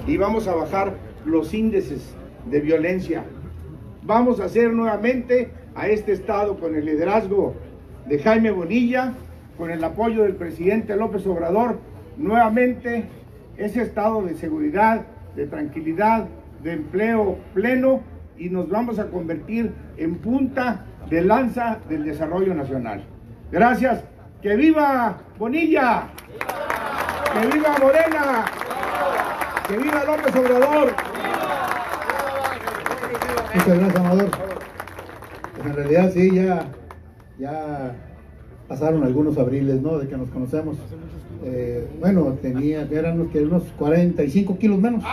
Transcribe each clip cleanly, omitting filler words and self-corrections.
y vamos a bajar los índices de violencia. Vamos a hacer nuevamente a este estado, con el liderazgo de Jaime Bonilla, con el apoyo del presidente López Obrador, nuevamente ese estado de seguridad, de tranquilidad, de empleo pleno, y nos vamos a convertir en punta de lanza del desarrollo nacional. Gracias. ¡Que viva Bonilla! ¡Que viva Morena! ¡Que viva López Obrador! Muchas gracias, Amador. Pues en realidad sí, ya pasaron algunos abriles, ¿no?, de que nos conocemos. Bueno, eran unos 45 kilos menos.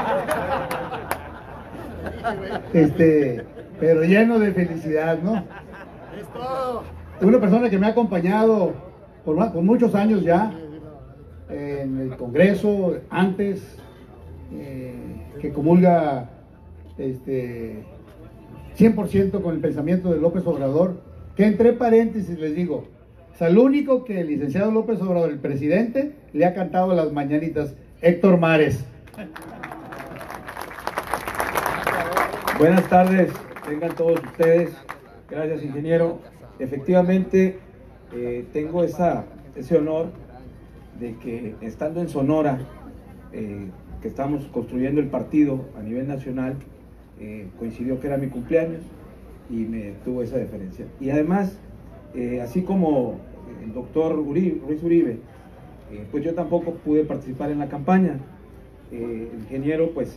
Pero lleno de felicidad, ¿no? Una persona que me ha acompañado por muchos años ya en el Congreso, antes, que comulga 100% con el pensamiento de López Obrador, que entre paréntesis les digo, es el único que el licenciado López Obrador, el presidente, le ha cantado las mañanitas, Héctor Mares. Buenas tardes, tengan todos ustedes. Gracias, ingeniero. Efectivamente, tengo ese honor de que, estando en Sonora, que estamos construyendo el partido a nivel nacional, coincidió que era mi cumpleaños y me tuvo esa deferencia. Y además, así como el doctor Ruiz Uribe, pues yo tampoco pude participar en la campaña. El ingeniero pues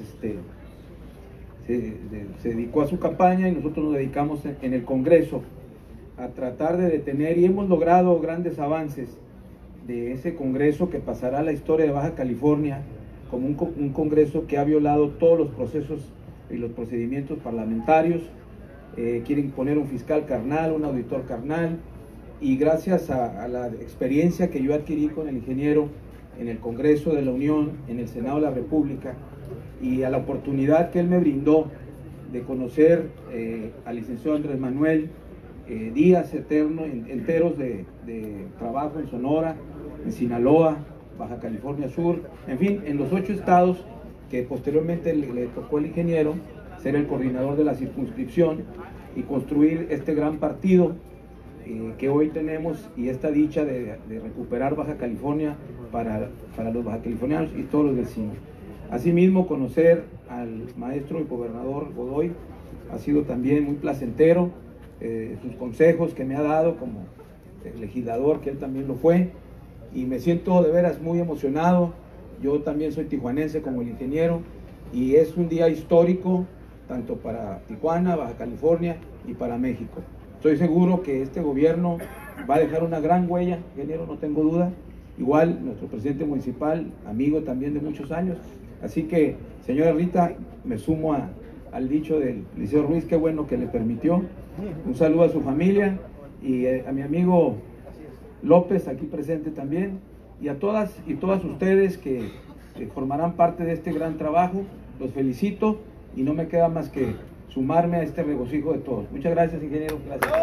se dedicó a su campaña y nosotros nos dedicamos en el Congreso a tratar de detener, y hemos logrado grandes avances de ese Congreso que pasará a la historia de Baja California como un Congreso que ha violado todos los procesos y los procedimientos parlamentarios. Quieren poner un fiscal carnal, un auditor carnal, y gracias a la experiencia que yo adquirí con el ingeniero en el Congreso de la Unión, en el Senado de la República, y a la oportunidad que él me brindó de conocer al licenciado Andrés Manuel, días enteros de trabajo en Sonora, en Sinaloa, Baja California Sur, en fin, en los 8 estados que posteriormente le tocó al ingeniero ser el coordinador de la circunscripción y construir este gran partido que hoy tenemos, y esta dicha de recuperar Baja California para los bajacalifornianos y todos los vecinos. Asimismo, conocer al maestro y gobernador Godoy ha sido también muy placentero, sus consejos que me ha dado como legislador, que él también lo fue, y me siento de veras muy emocionado. Yo también soy tijuanense como el ingeniero, y es un día histórico tanto para Tijuana, Baja California y para México. Estoy seguro que este gobierno va a dejar una gran huella, ingeniero, no tengo duda. Igual nuestro presidente municipal, amigo también de muchos años. Así que, señora Rita, me sumo al dicho del Liceo Ruiz, qué bueno que le permitió. Un saludo a su familia y a mi amigo López, aquí presente también, y a todas y todas ustedes que formarán parte de este gran trabajo. Los felicito y no me queda más que sumarme a este regocijo de todos. Muchas gracias, ingeniero. Gracias.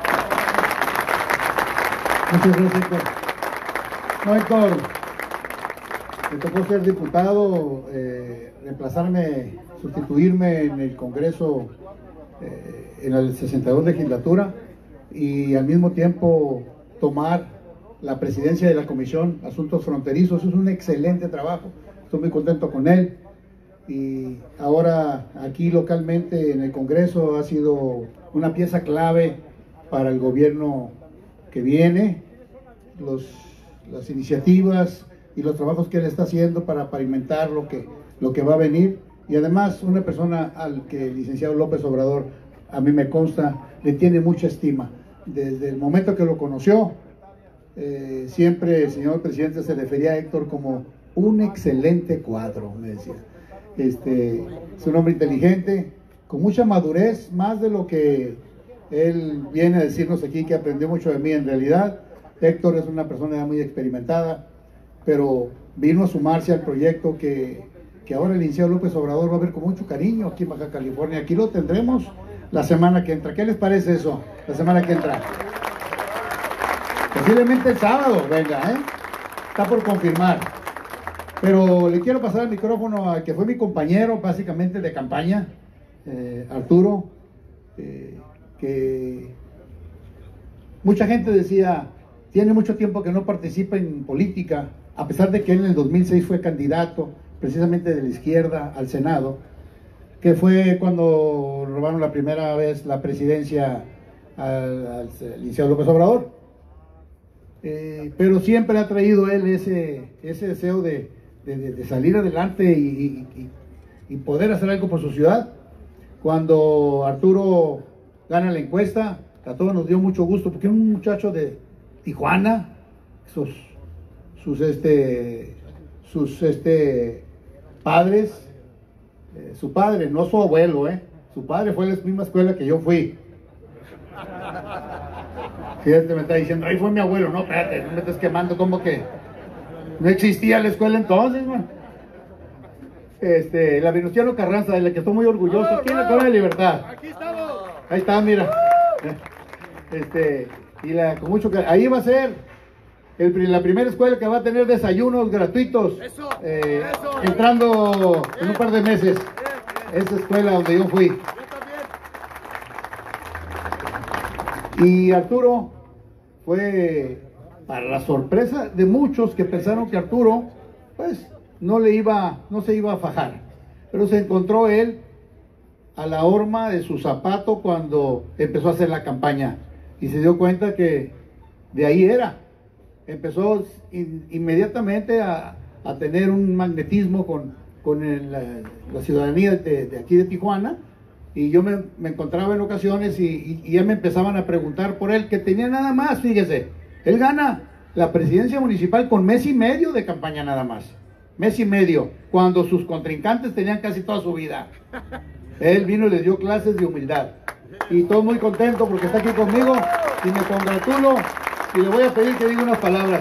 Muchas gracias, Héctor. No, Héctor, me tocó ser diputado, reemplazarme, sustituirme en el Congreso en la 62 legislatura, y al mismo tiempo tomar la presidencia de la Comisión Asuntos Fronterizos. Es un excelente trabajo, estoy muy contento con él. Y ahora aquí localmente en el Congreso ha sido una pieza clave para el gobierno que viene, las iniciativas y los trabajos que él está haciendo para pavimentar lo que va a venir. Y además una persona al que el licenciado López Obrador, a mí me consta, le tiene mucha estima. Desde el momento que lo conoció, siempre el señor presidente se refería a Héctor como un excelente cuadro, me decía. Es un hombre inteligente, con mucha madurez, más de lo que él viene a decirnos aquí, que aprendió mucho de mí. En realidad, Héctor es una persona ya muy experimentada, pero vino a sumarse al proyecto que ahora el licenciado López Obrador va a ver con mucho cariño aquí en Baja California. Aquí lo tendremos la semana que entra. ¿Qué les parece eso? La semana que entra. Posiblemente el sábado, venga, está por confirmar. Pero le quiero pasar el micrófono al que fue mi compañero básicamente de campaña, Arturo, que mucha gente decía, tiene mucho tiempo que no participa en política, a pesar de que él en el 2006 fue candidato precisamente de la izquierda al Senado, que fue cuando robaron la primera vez la presidencia al licenciado López Obrador. Pero siempre ha traído él ese deseo de salir adelante y poder hacer algo por su ciudad. Cuando Arturo gana la encuesta, a todos nos dio mucho gusto, porque era un muchacho de Tijuana, sus padres, su padre, no su abuelo, su padre fue a la misma escuela que yo fui. Fíjate, me está diciendo, ahí fue mi abuelo. No, espérate, no me estás quemando, como que no existía la escuela entonces, man. La Venustiano Carranza, de la que estoy muy orgulloso, aquí en la Colonia de Libertad. Aquí estamos. Ahí está, mira. Con mucho ahí va a ser la primera escuela que va a tener desayunos gratuitos. Eso. Entrando en un par de meses. Esa escuela donde yo fui. Y Arturo fue, para la sorpresa de muchos que pensaron que Arturo, pues, no se iba a fajar. Pero se encontró él a la horma de su zapato cuando empezó a hacer la campaña. Y se dio cuenta que de ahí era. Empezó inmediatamente a tener un magnetismo con la ciudadanía de aquí de Tijuana. Y yo me encontraba en ocasiones y ya me empezaban a preguntar por él, que tenía nada más, fíjese, él gana la presidencia municipal con mes y medio de campaña nada más. Mes y medio, cuando sus contrincantes tenían casi toda su vida. Él vino y les dio clases de humildad. Y estoy muy contento porque está aquí conmigo y me congratulo y le voy a pedir que diga unas palabras.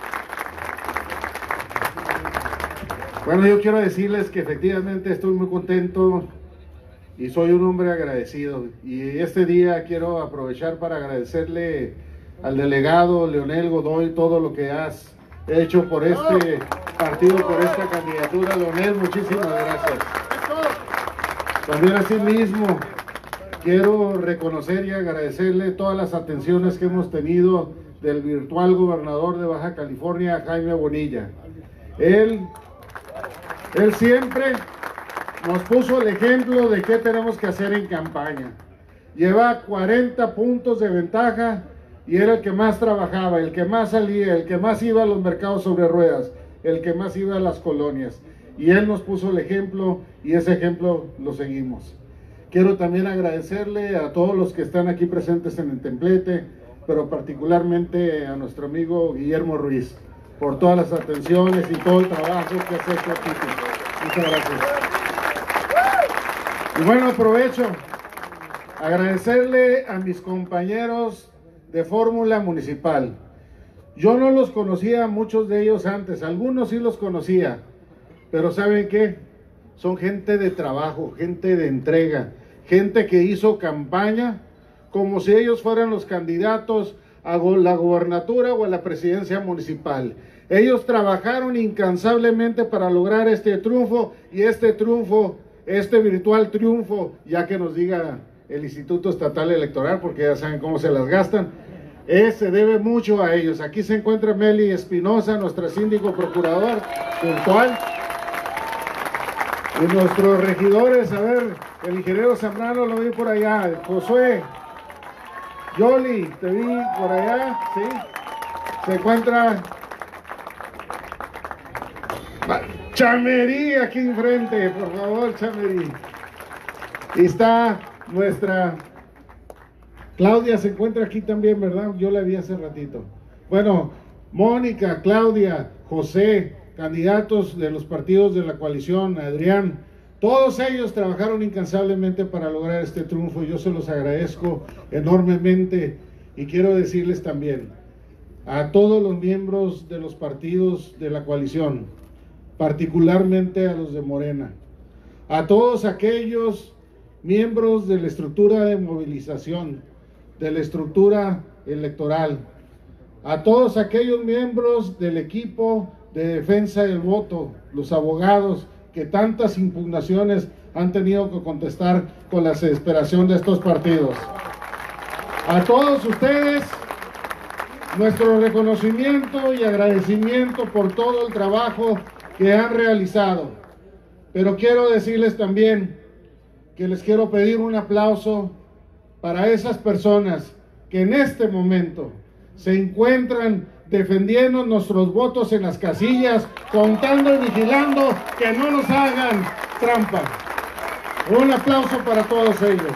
Bueno, yo quiero decirles que efectivamente estoy muy contento y soy un hombre agradecido. Y este día quiero aprovechar para agradecerle al delegado Leonel Godoy todo lo que has hecho por este partido, por esta candidatura. Leonel, muchísimas gracias. También asimismo quiero reconocer y agradecerle todas las atenciones que hemos tenido del virtual gobernador de Baja California, Jaime Bonilla. Él siempre nos puso el ejemplo de qué tenemos que hacer en campaña. Lleva 40 puntos de ventaja y era el que más trabajaba, el que más salía, el que más iba a los mercados sobre ruedas, el que más iba a las colonias. Y él nos puso el ejemplo y ese ejemplo lo seguimos. Quiero también agradecerle a todos los que están aquí presentes en el templete, pero particularmente a nuestro amigo Guillermo Ruiz, por todas las atenciones y todo el trabajo que has hecho aquí. Muchas gracias. Y bueno, aprovecho agradecerle a mis compañeros de fórmula municipal. Yo no los conocía, muchos de ellos antes, algunos sí los conocía, pero ¿saben qué? Son gente de trabajo, gente de entrega, gente que hizo campaña como si ellos fueran los candidatos a la gobernatura o a la presidencia municipal. Ellos trabajaron incansablemente para lograr este triunfo y este triunfo, este virtual triunfo, ya que nos diga el Instituto Estatal Electoral, porque ya saben cómo se las gastan, se debe mucho a ellos. Aquí se encuentra Meli Espinosa, nuestra síndico procurador puntual, y nuestros regidores, a ver, el ingeniero Zambrano lo vi por allá, Josué, Yoli, te vi por allá, ¿sí? Se encuentra Chamerí aquí enfrente, por favor, Chamerí. Y está nuestra Claudia, se encuentra aquí también, ¿verdad? Yo la vi hace ratito. Bueno, Mónica, Claudia, José, candidatos de los partidos de la coalición, Adrián, todos ellos trabajaron incansablemente para lograr este triunfo. Yo se los agradezco enormemente y quiero decirles también a todos los miembros de los partidos de la coalición, particularmente a los de Morena, a todos aquellos miembros de la estructura de movilización, de la estructura electoral, a todos aquellos miembros del equipo de defensa del voto, los abogados que tantas impugnaciones han tenido que contestar con la desesperación de estos partidos. A todos ustedes, nuestro reconocimiento y agradecimiento por todo el trabajo que han realizado. Pero quiero decirles también que les quiero pedir un aplauso para esas personas que en este momento se encuentran defendiendo nuestros votos en las casillas, contando y vigilando que no nos hagan trampa. Un aplauso para todos ellos.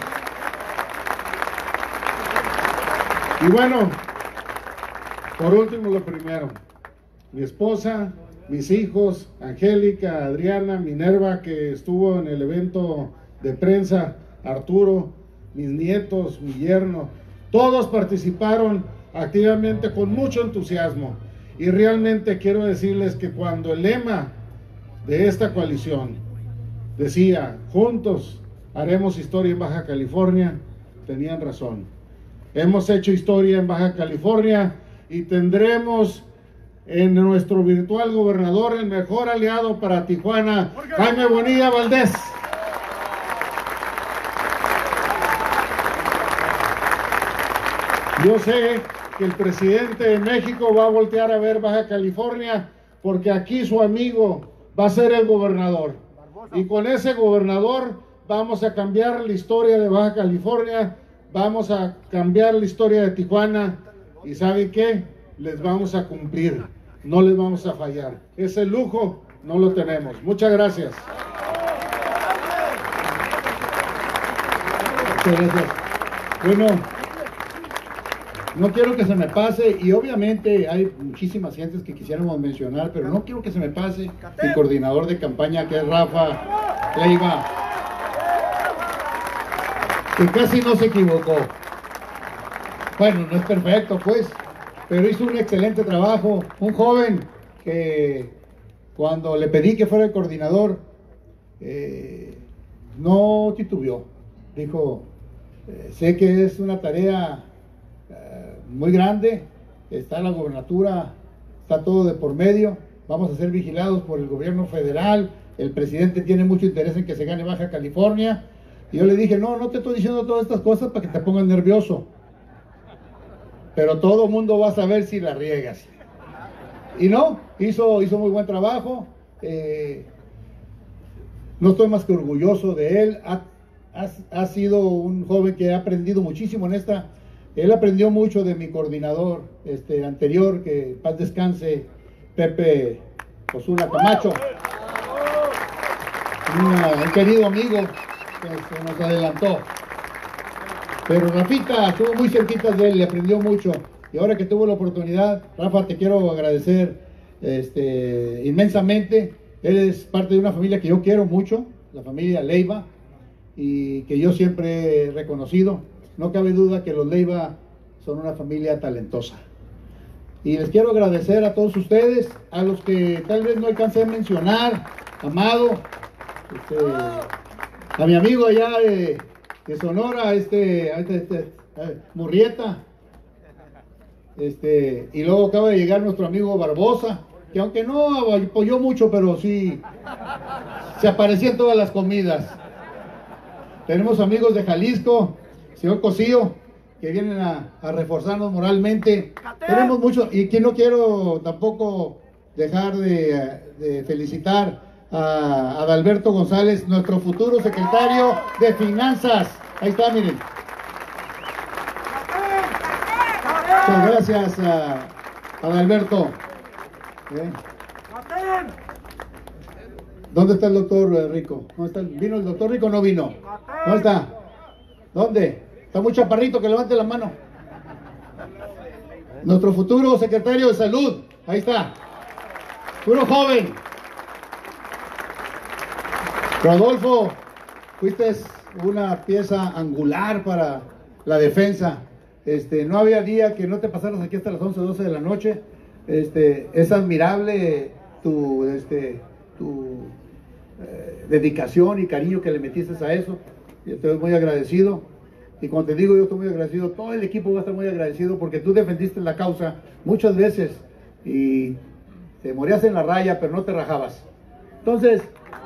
Y bueno, por último, lo primero, mi esposa, mis hijos, Angélica, Adriana, Minerva, que estuvo en el evento de prensa, Arturo, mis nietos, mi yerno, todos participaron activamente con mucho entusiasmo. Y realmente quiero decirles que cuando el lema de esta coalición decía, juntos haremos historia en Baja California, tenían razón. Hemos hecho historia en Baja California y tendremos en nuestro virtual gobernador el mejor aliado para Tijuana, Jaime Bonilla Valdés. Yo sé que el presidente de México va a voltear a ver Baja California porque aquí su amigo va a ser el gobernador. Y con ese gobernador vamos a cambiar la historia de Baja California, vamos a cambiar la historia de Tijuana y ¿saben qué? Les vamos a cumplir, no les vamos a fallar. Ese lujo no lo tenemos. Muchas gracias. Muchas gracias. Bueno, no quiero que se me pase, y obviamente hay muchísimas gentes que quisiéramos mencionar, pero no quiero que se me pase mi coordinador de campaña, que es Rafa Leiva, que casi no se equivocó. Bueno, no es perfecto pues, pero hizo un excelente trabajo. Un joven que cuando le pedí que fuera el coordinador, no titubeó. Dijo, sé que es una tarea muy grande, está la gobernatura, está todo de por medio, vamos a ser vigilados por el gobierno federal, el presidente tiene mucho interés en que se gane Baja California. Y yo le dije, no te estoy diciendo todas estas cosas para que te pongas nervioso, pero todo el mundo va a saber si la riegas. Y no, hizo muy buen trabajo. No estoy más que orgulloso de él. Ha sido un joven que ha aprendido muchísimo en esta. Él aprendió mucho de mi coordinador anterior, que paz descanse, Pepe Osuna Camacho, un querido amigo que se nos adelantó. Pero Rafita estuvo muy cerquita de él, le aprendió mucho. Y ahora que tuvo la oportunidad, Rafa, te quiero agradecer inmensamente. Él es parte de una familia que yo quiero mucho, la familia Leiva, y que yo siempre he reconocido. No cabe duda que los Leiva son una familia talentosa. Y les quiero agradecer a todos ustedes, a los que tal vez no alcancé a mencionar, Amado, a mi amigo allá de Sonora, Murrieta, y luego acaba de llegar nuestro amigo Barbosa, que aunque no apoyó mucho, pero sí se aparecía en todas las comidas. Tenemos amigos de Jalisco, señor Cosío, que vienen a reforzarnos moralmente. Tenemos mucho, y que no quiero tampoco dejar de felicitar a Adalberto González, nuestro futuro secretario de Finanzas. Ahí está, miren. Muchas gracias a Adalberto. ¿Dónde está el doctor Rico? ¿Dónde está? ¿Vino el doctor Rico o no vino? ¿Dónde está? ¿Dónde? Está muy chaparrito, que levante la mano. Nuestro futuro secretario de salud. Ahí está. Puro joven. Rodolfo, fuiste una pieza angular para la defensa. No había día que no te pasaras aquí hasta las 11, 12 de la noche. Es admirable tu dedicación y cariño que le metiste a eso. Yo estoy muy agradecido. Y como te digo, yo estoy muy agradecido. Todo el equipo va a estar muy agradecido porque tú defendiste la causa muchas veces. Y te morías en la raya, pero no te rajabas. Entonces,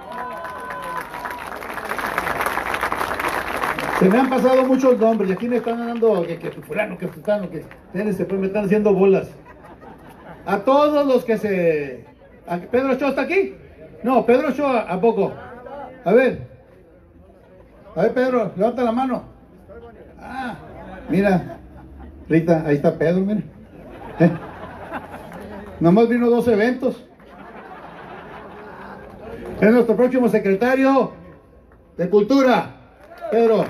se me han pasado muchos nombres y aquí me están dando que fulano, que fulano, que espérense, pues me están haciendo bolas. A todos los que se... ¿Pedro Ochoa está aquí? No, Pedro Ochoa, ¿a poco? A ver, Pedro, levanta la mano. Ah, mira, Rita, ahí está Pedro, mira. Nomás vino 2 eventos. Es nuestro próximo secretario de Cultura, Pedro.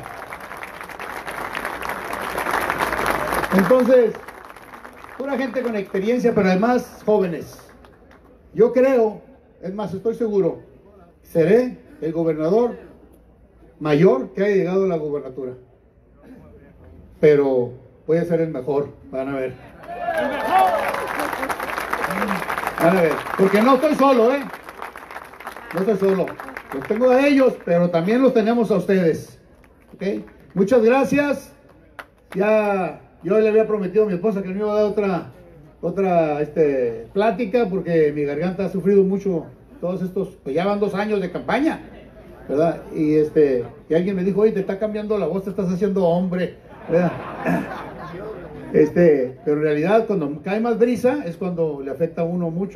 Entonces, pura gente con experiencia, pero además jóvenes. Yo creo, es más, estoy seguro, seré el gobernador mayor que haya llegado a la gubernatura. Pero voy a ser el mejor, van a ver. Van a ver, porque no estoy solo, no estoy solo. Los tengo a ellos, pero también los tenemos a ustedes. ¿Ok? Muchas gracias. Ya yo le había prometido a mi esposa que me iba a dar otra plática, porque mi garganta ha sufrido mucho todos estos, pues ya van 2 años de campaña, ¿verdad? Y alguien me dijo, oye, te está cambiando la voz, te estás haciendo hombre, ¿verdad? Pero en realidad cuando cae más brisa es cuando le afecta a uno mucho.